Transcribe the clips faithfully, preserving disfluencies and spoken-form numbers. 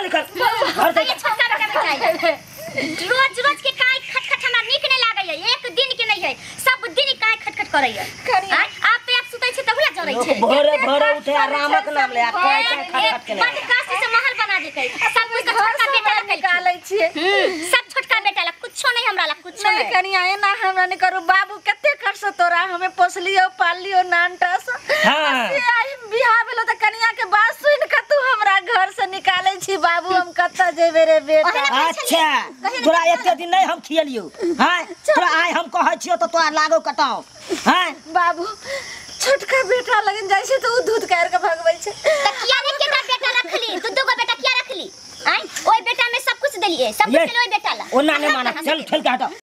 निकल घर से छोटका बेटा चाहिए रोज रोज के काय खटखट हमरा नीक नहीं लागै है एक दिन के नहीं है सब दिन काय खटखट करै है आप पे आप सुतै छै तहुला जरै छै भोरे भोरे उठे रामक नाम ले काय काय खटखट के बड़ काशी से महल बना देतै सब कुछ छोटका बेटा निकालै छियै सब छोटका बेटा ला कुछो नहीं हमरा ला कुछो नहीं कनिया एना हमरा नहीं करू बाबू कते खर्च तोरा हमें पोसलियो पालियो नानटस हां से आई बियाह भेलो त कनिया के बात सुन के तू हमरा घर से निकालै छी बाबू हम कत्ता जेबे रे बेटा अच्छा तोरा एते दिन नहीं हम खियलियो हां तोरा आइ हम कहै छियो त तोरा लागो कटाओ हां बाबू छोटका बेटा लगन जाय छै त उ दूध कायर के भगबै छै त किया ने केटा बेटा रखली दू दू गो बेटा किया रखली आई ओई बेटा में सब कुछ देलिए सब कुछ देलिए ओई बेटा ला ओना नहीं माना चल ठेल के हटो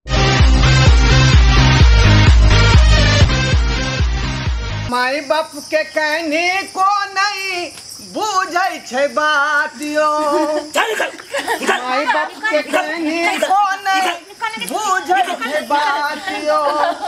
माई बाप के कहने को नहीं बुझै छै बातियो माई बाप के कहने को नहीं बुझै छै बातियो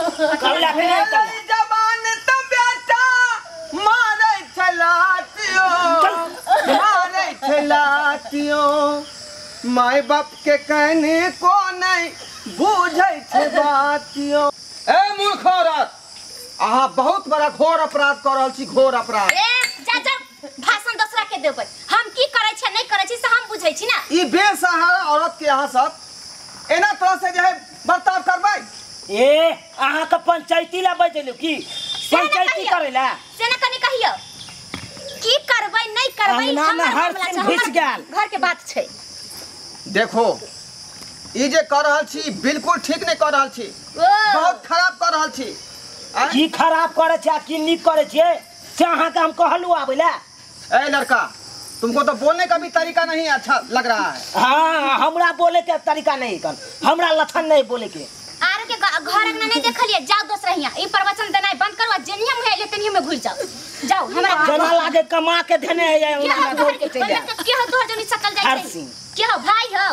जवान त बेटा मारै छलातियो मारै छलातियो माई बाप के कहने को नहीं बुझै छै बातियो ए मूर्ख औरत आहा बहुत बड़ा घोर अपराध कर रहल छी घोर अपराध ए जा जा भाषण दूसरा के देबै हम की करै छै नहीं करै छी से हम बुझै छी ना ई बेसहारा औरत के अहाँ सब एना तरह से जे है बर्ताव करबै ए अहाँ के पंचायती ला बजेलु की पंचायती करेला से ना कनी कहियो की करबै नहीं करबै हमर हर दिन घुस गेल घर के बात छै देखो ई जे कर रहल छी बिल्कुल ठीक नहीं कर रहल छी बहुत खराब कर रहल छी की खराब करे छै की नीक करे छै से अहाँ के हम कहलू आबेला ए लड़का तुमको तो बोलने का भी तरीका नहीं अच्छा लग रहा है हां हमरा बोले के तरीका नहीं कर हमरा लक्षण नहीं बोले के आर के घर अंगना नहीं देखलिए जाओ दोसरा हिया ई प्रवचन देनाय बंद करो जेनिया में हेले तनियो में घुस जाओ जाओ हमरा जना लागे कमा के देने है हमरा बोल के चल जा के हो तोहर जनी सकल जाय छै के हो भाई हो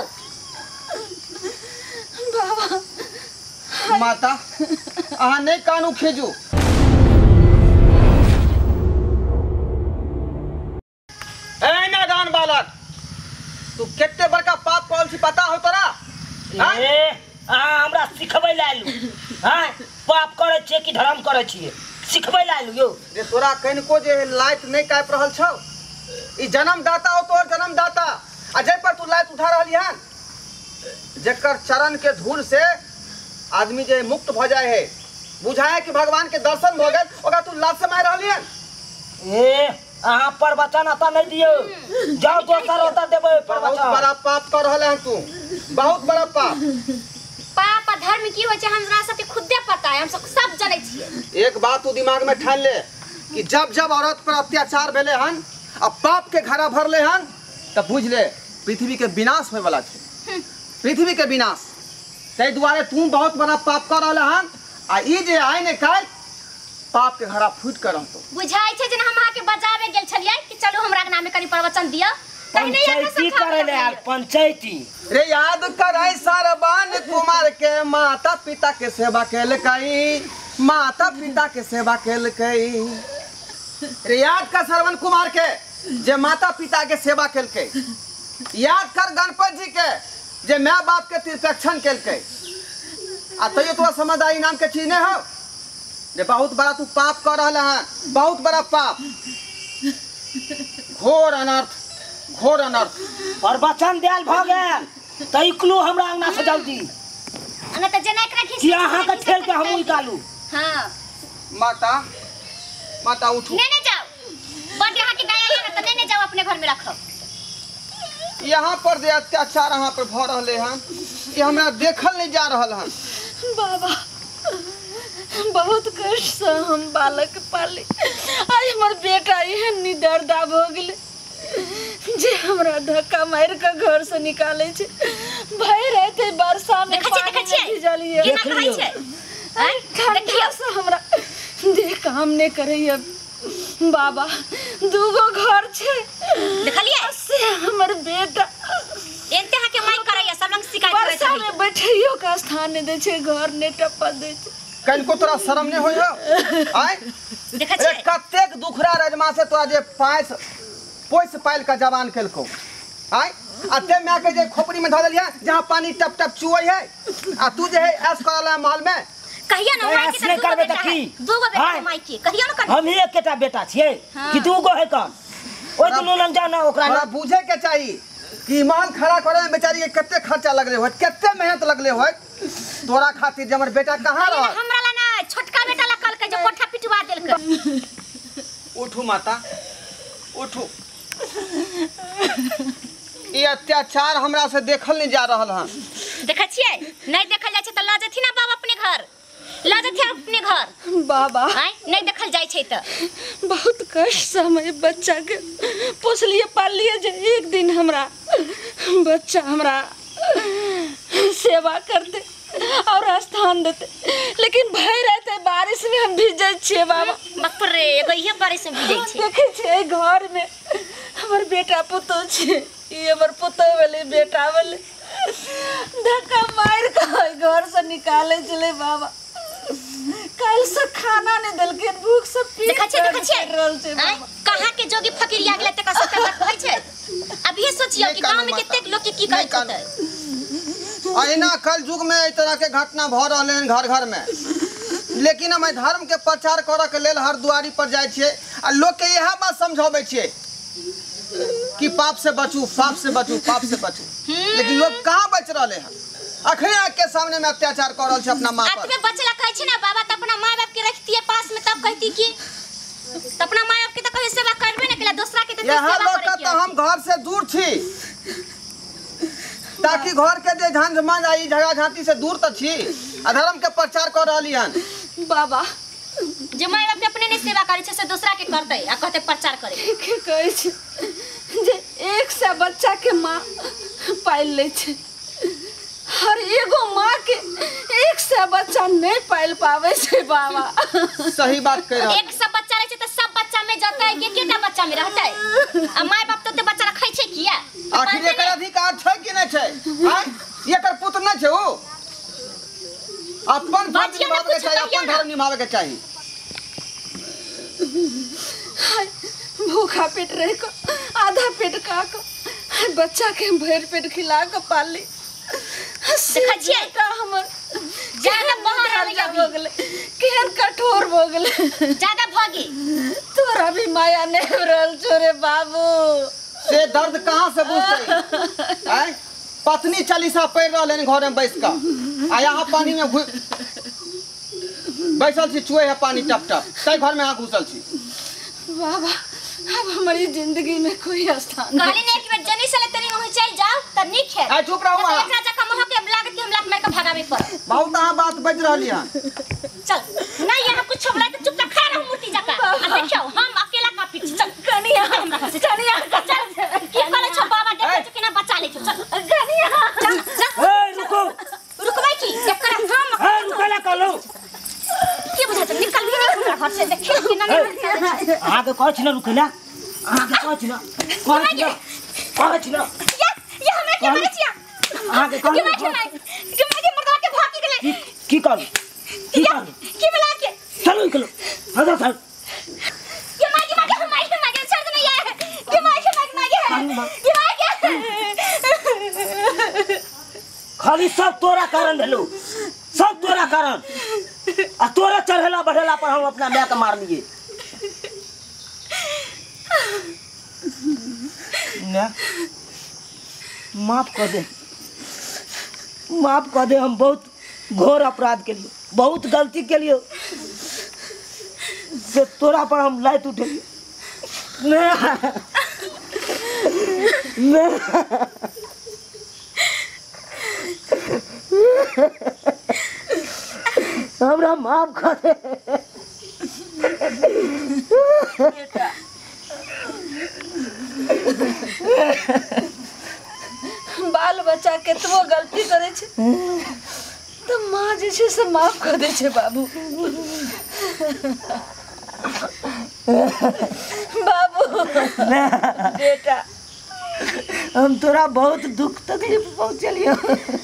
बाबा माता अहाँ नहीं कानू खेजू ए नादान बालक तू कितने बड़का पाप कौन सी पता हो तोरा ए आ हमरा सिखबै लालू हां पाप करे छै कि धर्म करे छिए सिखबै लालू यो रे तोरा कनको जे लाइट नहीं काप रहल छौ ई जन्मदाता हो तोर जन्मदाता आ जे पर तू लाइट उठा रहली हन जेकर चरण के धूल से आदमी जे मुक्त भ जाए है बुझाए कि भगवान के दर्शन भ गेल ओकरा तू लात से मार रहली हन ए अहाँ प्रवचन आता नहीं दियो जाओ दोसर होता देबे प्रवचन बहुत बड़ा पाप कर रहले हन तू बहुत बड़ा पाप पाप आ धर्म की होय छै हमरा सबके खुदे पता है हम सब सब जानै छियै एक बात तू दिमाग में ठान ले कि जब जब औरत पर अत्याचार भेले हन आ पाप के घड़ा भरले हन तब बुझ ले पृथ्वी के विनाश होय वाला छै पृथ्वी के विनाश तै दुआरे तू बहुत बड़ा पाप कर रहले हन आ ई जे आइ ने काल पाप के घड़ा फूट कर रहतो बुझाय छै जे हम आके बजावे गेल छलियै कि चलो हमरा के नाम में कनी प्रवचन दियो पंचायती करेले यार पंचायती रे याद करे सरबान कुमार के माता पिता के सेवा केल कई माता पिता के सेवा केल कई रे याद कर सरवन कुमार के जे माता पिता के सेवा केल कई याद कर गणपति जी के जे माँ बाप के तीर्थक्षण केल कई आ तैयो तोरा समझदारी नाम के चीज नहीं हो जे बहुत बड़ा तू पाप कर रहले हैं बहुत बड़ा पाप घोर अनर्थ घोर अनर्थ और वचन देल भ गेल तैकलू हमरा अंगना से जल्दी न त जना एकरा खींच कि अहाँ के ठेल के हम निकालू हां माता माता उठो नहीं नहीं जाओ बड़ यहाँ के गाया है त नहीं नहीं जाओ अपने घर में रखो यहाँ पर जे अत्याचार यहाँ पर भ रहले हैं ये हमरा देखल नहीं जा रहल हैं बाबा बहुत कष्ट से हम बालक पाले आज हमर बेटा एहन निडरदा भ गेले जे हमरा धक्का मार के घर से निकाले छै भय रहते वर्षा में देखै छै भिजलिए केना कहै छै आई देखियो से हमरा देख काम नहीं करैया बाबा दूगो घर छै देखलिए से हमर बेटा एते हा के माई करैया सब लंग शिकायत करे छै वर्षा में बैठियो का स्थान नहीं दे छै घर नहीं टप्पा दे छै कनको तोरा शर्म नहीं होय हो आय देखै छै कतेक दुखरा रजमा से तोरा जे पाइस पोइस पाइल का जवान केलको आय अते मैं के जे खोपड़ी में धऽ देलिए जहां पानी टप टप चुवै है आ तू जे है ऐस करला महल में कहिया ना माई के ऐसने दूगो करबे बेटा त है की? दूगो बेटा हाँ। है माई के कहिया ना कर हम ही एकेटा बेटा छियै कि दू गो है कम ओइ दुनू लंग जाना ओकरा हमरा ना बुझे के चाहिए कि महल खड़ा करे में बेचारी के कितने खर्चा लगले हो कितने मेहनत लगले हो तोरा खातिर जे हमर बेटा कहां रह हमरा ला ना छोटका बेटा ला कल के जो कोठा पिटवा देलकै उठू माता उठू ये अत्याचार हमरा से देखल नहीं जा रहल हन देखै छियै नहीं देखल जाय छै त ल जथि ना बाबा अपने घर ल जथि अपने घर बाबा आय नहीं देखल जाय छै त बहुत कष्ट से हम बच्चा के पोसलिए पालिए जे एक दिन हमरा बच्चा हमरा सेवा करते और स्थान देते लेकिन भय रहते बारिश में हम भीज जाय छिए बाबा बाप रे एगो इहे बारिश में भीजै छै देखे छिए घर में हमर बेटा पुतो छै ई हमर पुतो वाले बेटा वाले धक्का मार के घर से निकाले चले बाबा कल से खाना नहीं देलके भूख से पी देखै छियै देखै छियै रहल छै आय कहां के जोगी फकीर आ गेलै त का सब कहै छै अभी सोचियो कि गांव में कितने लोग के की कहै छै अहिना कल युग में इस तरह के घटना भ रहले हैं घर घर में लेकिन हम धर्म के प्रचार करे के लेल हर दुआरी पर जाय छिए आ लोग के यह बात समझाबै छिए कि पाप से बचू पाप से बचू पाप से बचू लेकिन लोग कहां बच रहले हैं अखने के सामने में अत्याचार कर रहल छै अपना मां पर आत्मे बचला कहै छै ना बाबा त अपना माय बाप के रखतिए पास में तब कहती कि त अपना माय बाप के त कहियो सेवा करबे न केला दूसरा के त यहाँ सेवा लोग करे का तो हम घर से दूर छी ताकि घर के जे झंझ मंझ आई झगड़ा झांटी से दूर त छी अधर्म के प्रचार कर रहली हन बाबा जे माय बाप के अपने ने सेवा करे छै से दूसरा के करतै आ कहते प्रचार करे के कहै छै जे एक से बच्चा के माँ पाल ले छै हर एगो माँ के एक से बच्चा नहीं पाल पावे छै बाबा सही बात कह रहा एक सब बच्चा रहे छै त सब बच्चा में जतै के केटा बच्चा में रहतै आ माय बाप त बच्चा रखै छै किया आखिर एकर अधिकार छै कि नहीं छै आय एकर पुत्र नहीं छै ओ अपन फर्ज निभावे के चाहिए अपन धर्म निभावे के चाहिए हाय, भूखा पेट रह को आधा पेट का को बच्चा के भर पेट खिला के पाली देखै छियै का हमर ज्यादा बहर आबै हो गेले केहन कठोर हो गेले ज्यादा भगे तोरा भी माया नहीं रहल छोरे बाबू से दर्द कहां से बुझतै आय पत्नी चालीसा पड़ रहले घर में बैस का आ यहाँ पानी में घुस बैसल छी चुए है पानी टप टप तै घर में यहाँ घुसल छी बाबा अब हमारी जिंदगी में कोई स्थान कहली ने एक बेर जनी से तेरी वहीं चल जाओ त निक है आ चुप रहो तो वहाँ एकरा जका मोह के लागत के हम लात मार के भगावे पर बहुत अहाँ बात बज रहली हन चल नहीं यहाँ कुछ बोला तो चुपचाप खा रहो मूर्ति जका आ देखियो हम अकेला का पीठ चल कनिया कनिया चल की करे छ बाबा देखे छ केना बचा ले चल कनिया चल चल ए रुको रुकबै की एकरा हम ए रुकला कहलो की बुझा त निकल भी नहीं हमरा घर से देखे कि ना आगे कहै छी न रुकला आगे कहै छी न कहै छी न कहै छी न या या हमरा के मारे छिया आगे कि कहै मैं के कि मैं के मर्दवा के भागी गेले की कर की कर की मिला के चलो निकलो हजा चल ये मागे मागे हम मागे मागे छोड़ दे ये कि मागे मागे मागे ये मागे खाली सब तोरा कारण भेलो सब तोरा कारण आ तोरा चढ़ेला बढ़ेला पर हम अपना माय के मार लिए ना माफ कर दे माफ कर दे हम बहुत घोर अपराध के लिए बहुत गलती के लिए से तोरा पर हम लाइत उठे हमरा माफ कर दे बाल बच्चा केतबो गलती करे छे तो माँ जे छे से माफ कर दे छे बाबू बाबू बेटा हम तोरा बहुत दुख तकलीफ पहुँचलियो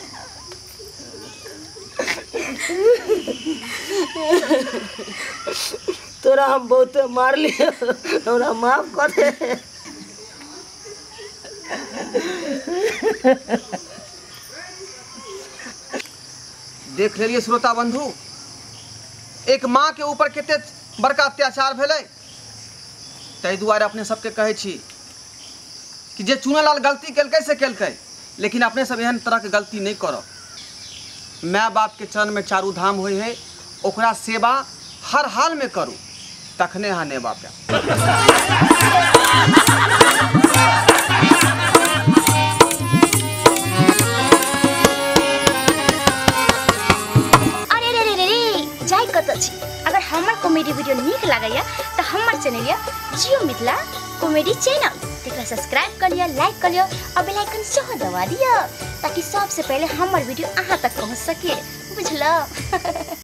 तोरा हम बहुत मार लियो हमरा माफ कर दे देख लेलिए श्रोता बंधु, एक माँ के ऊपर कते बड़का अत्याचार भेलै। ताहि दुआरे अपने सबके कहै छी कि जे चुनलाल गलती केलकै से केलकै, लेकिन अपने सब एहन तरह के गलती नहीं करब। माय बाप के चरण में चारू धाम होय है, ओकरा सेवा हर हाल में करू, तखने यहाँ ने बाप। अरे रे रे रे रे जाय कत छी। अगर हमर कॉमेडी वीडियो नीक लागैया तो हमर चैनल या जियो मिथिला कॉमेडी चैनल तेकरा सब्सक्राइब कर लिया, लाइक कर लिया और बेल आइकन सेहो दबा दिया, ताकि सबसे पहले हमर वीडियो अहाँ तक पहुंच सके, बुझलो।